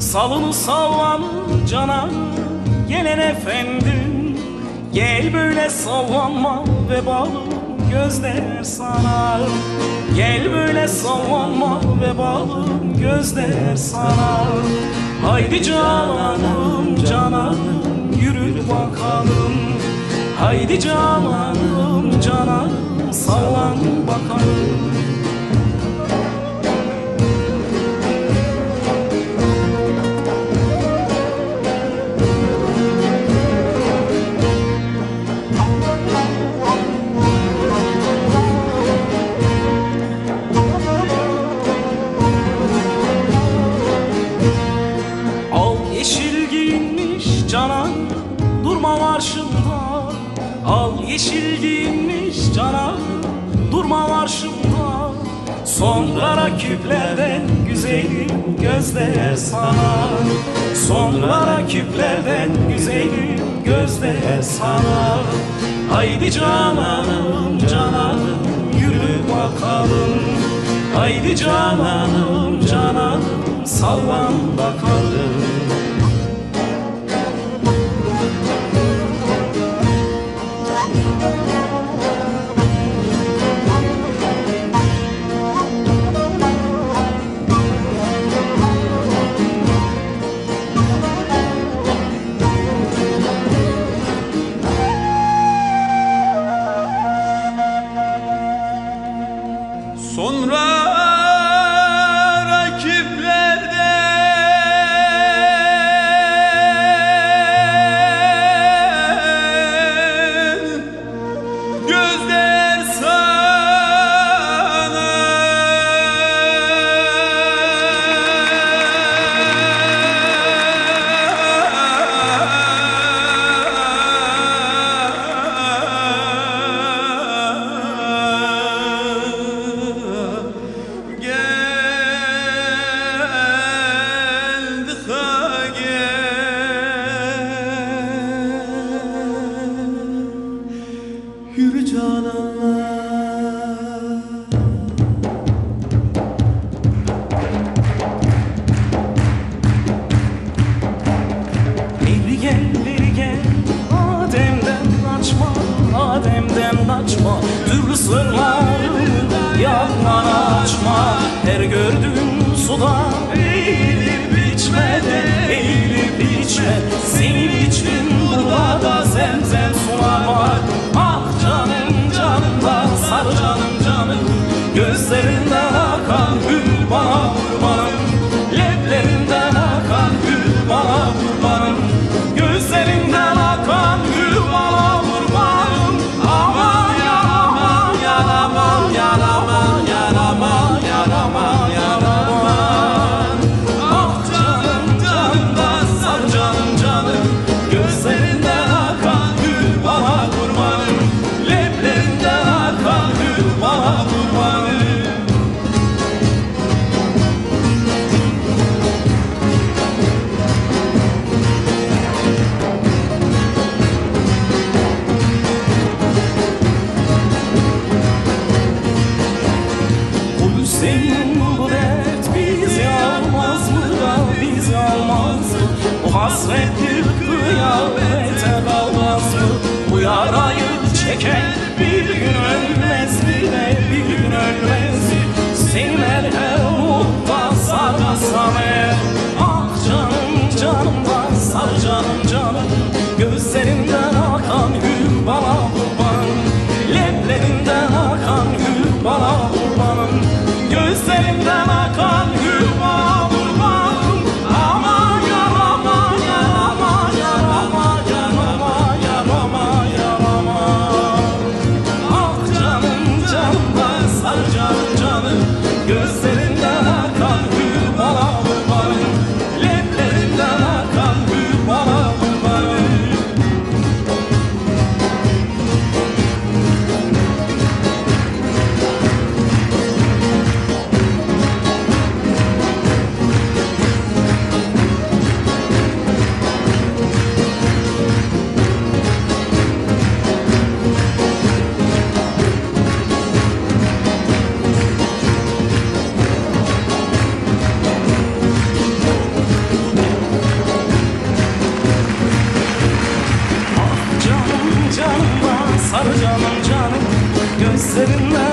Salını sallanı cana gelen efendim, gel böyle sallanma ve bağlı gözler sana. Gel böyle sallanma ve bağlı gözler sana. Haydi cananım cananım yürü bakalım. Haydi cananım cananım sallan bakalım. Yeşil giyinmiş canan durma karşımda. Al yeşil giyinmiş canan durma karşımda. Sonra rakiplerden güzelim gözler sana. Sonra rakiplerden güzelim gözler sana. Haydi cananım cananım yürü bakalım. Haydi cananım cananım sallan bakalım. Sonra rakiplerde gözler sana. Yürü cananlar. Beri gel Adem'den kaçma, Adem'den kaçma. Türlü sırları yalan açma. Her gördüğün suda eğilip içme de, eğilip içme. Senin için burada da zemzem sular var. Ah canım canımdan sar canım canım. Gözlerinden akan gül bana kurbanım. Leblerinden akan gül bana kurbanım. Gözlerinden akan gül bana kurbanım. Aman yaramam yaramam yaramam yaramam yaramam yaramam. Ah canım canımdan sar canım canım. Gözlerinden akan gül bana kurbanım. Leblerinden akan gül bana kurbanım. Senin bu dert bizi almaz mı da bizi almaz mı? Bu hasretli kıyamete kalmaz mı? Bu yarayı çeken bir gün ölmez mi de bir gün ölmez mi? Seni merhemutta sarmasam eğer. Ah canım canımdan sar canım canım. Gözlerinden akan gül bana kurbanım. Leblerinden akan gül bana kurbanım. Gözlerimden akan gül bana kurbanım. Aman yarama yarama yarama yarama yarama yarama. Ah canım canım canım gözlerinden